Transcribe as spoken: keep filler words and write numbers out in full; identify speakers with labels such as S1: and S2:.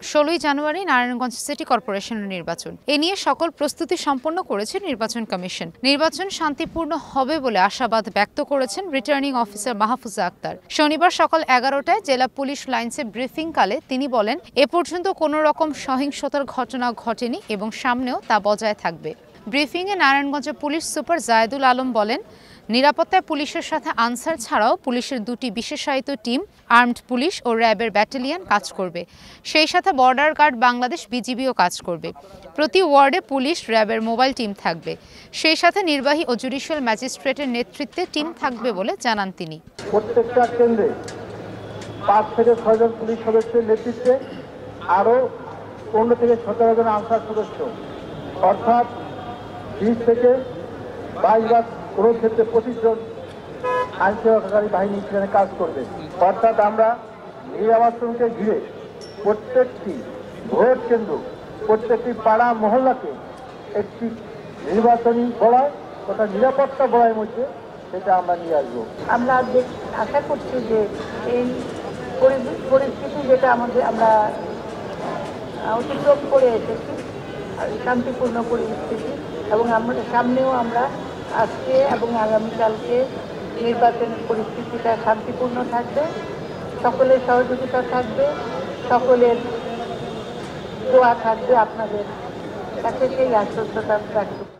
S1: ষোলোই জানুয়ারি নারায়ণগঞ্জ সিটি কর্পোরেশনের নির্বাচন। এ নিয়ে সকল প্রস্তুতি সম্পন্ন করেছে নির্বাচন কমিশন। নির্বাচন শান্তিপূর্ণ হবে বলে আশাবাদ ব্যক্ত করেছেন রিটার্নিং অফিসার মাহফুজা আক্তার। শনিবার সকাল এগারোটায় জেলা পুলিশ লাইন্সে ব্রিফিংকালে তিনি বলেন, এ পর্যন্ত কোনো রকম সহিংসতার ঘটনা ঘটেনি এবং সামনেও তা বজায় থাকবে। ব্রিফিংয়ে নারায়ণগঞ্জের পুলিশ সুপার জায়েদুল আলম বলেন, নিরাপত্তায় পুলিশের সাথে আনসার ছাড়াও পুলিশের দুটি বিশেষায়িত টিম, আর্মড পুলিশ ও র্যাবের ব্যাটালিয়ন কাজ করবে। সেই সাথে বর্ডার গার্ড বাংলাদেশ বিজিবিও কাজ করবে। প্রতি ওয়ার্ডে পুলিশ র্যাবের মোবাইল টিম থাকবে। সেই সাথে নির্বাহী ও জুডিশিয়াল ম্যাজিস্ট্রেটের নেতৃত্বে টিম থাকবে বলে জানান তিনি।
S2: প্রত্যেকটা কেন্দ্রে পাঁচ থেকে ছয়জন পুলিশ সদস্যের নেতৃত্বে আরও পনেরো থেকে সতেরো জন আনসার সদস্য, অর্থাৎ বিশ থেকে বাইশ বা কোনো ক্ষেত্রে পঁচিশ জন আইনশৃঙ্খলাকারী বাহিনী সেখানে কাজ করবে। অর্থাৎ আমরা নির্বাচনকে ঘিরে প্রত্যেকটি ভোট কেন্দ্র, প্রত্যেকটি পাড়া মহল্লাকে একটি নির্বাচনী বলয় তথা নিরাপত্তা বলয়ের মধ্যে সেটা আমরা নিয়ে আসবো।
S3: আমরা আশা করছি যে এই পরিস্থিতি যেটা আমাদের আমরা অতিক্রম করে এসেছি, শান্তিপূর্ণ পরিস্থিতি, এবং আমরা সামনেও আমরা আজকে এবং আগামীকালকে নির্বাচনের পরিস্থিতিটা শান্তিপূর্ণ থাকবে, সকলের সহযোগিতা থাকবে, সকলের দোয়া থাকবে, আপনাদের কাছে সেই আশ্বস্ততা রাখতে